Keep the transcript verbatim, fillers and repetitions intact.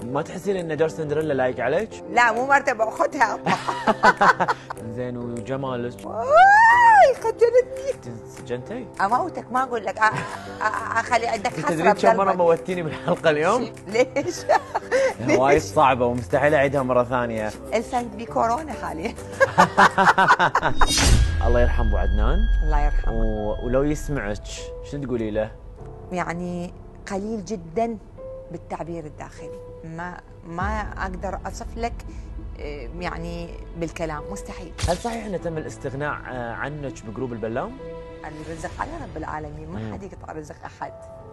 ما تحسين ان دور سندريلا لايق عليك؟ لا مو مرته باخذها. زين وجمالك؟ واي خجلتني. سجنتي؟ اموتك ما اقول لك. اخلي عندك حسره. تدرين كم مره موتيني بالحلقه اليوم؟ ليش؟ وايد صعبه ومستحيل اعيدها مره ثانيه. انسان بكورونا حاليا. الله يرحم ابو عدنان. الله يرحمه. و... ولو يسمعك شنو تقولي له؟ يعني قليل جدا بالتعبير الداخلي، ما ما اقدر اصف لك يعني بالكلام، مستحيل. هل صحيح ان تم الاستغناء عنك بجروب البلام؟ الرزق على رب العالمين، ما حد يقطع رزق احد.